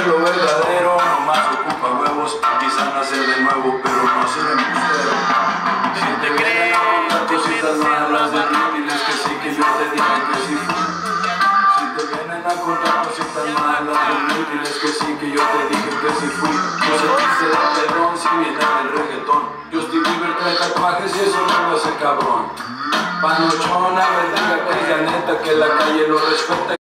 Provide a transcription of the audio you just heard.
ser lo verdadero, nomás ocupa huevos. Quizás nacer de nuevo, pero no ser embustero. Si te vienen a contar cositas malas de ti, diles que sí, que yo te dije que sí fui. Si te vienen a contar cositas malas de mí, diles que sí, que yo te dije que sí fui. No se dice de perdón si viene el reggaetón. Justin Bieber trae tatuajes y eso no lo hace cabrón. Panochona, verdad, que es la neta, que la calle lo respeta.